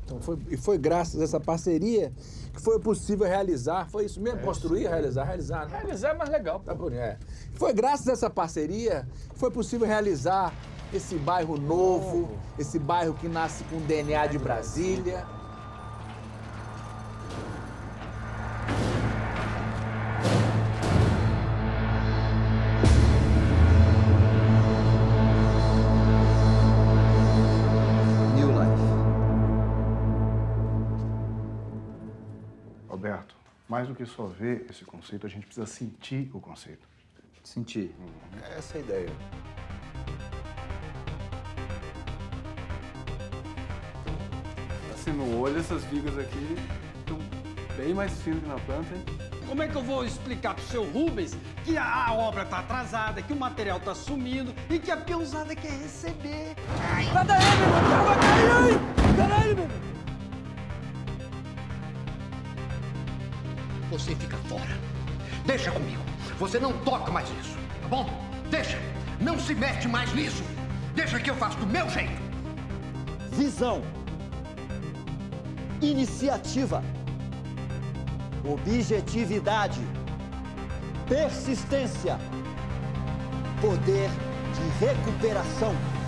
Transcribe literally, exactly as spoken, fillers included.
Então foi, e foi graças a essa parceria que foi possível realizar. Foi isso mesmo? É, construir, sim. realizar, realizar. Né? Realizar é mais legal. Tá bonito, é. Foi graças a essa parceria que foi possível realizar esse bairro novo, oh. esse bairro que nasce com D N A de Brasília. Roberto, mais do que só ver esse conceito, a gente precisa sentir o conceito. Sentir. Uhum. Essa é a ideia. Assim, no olho, essas vigas aqui estão bem mais finas que na planta, hein? Como é que eu vou explicar pro seu Rubens que a, a obra tá atrasada, que o material tá sumindo e que a peãozada quer receber? Vai daí, meu irmão! Vai cair! Caralho, meu irmão! Você fica fora. Deixa comigo. Você não toca mais nisso, tá bom? Deixa. Não se mete mais nisso. Deixa que eu faço do meu jeito. Visão. Iniciativa. Objetividade. Persistência. Poder de recuperação.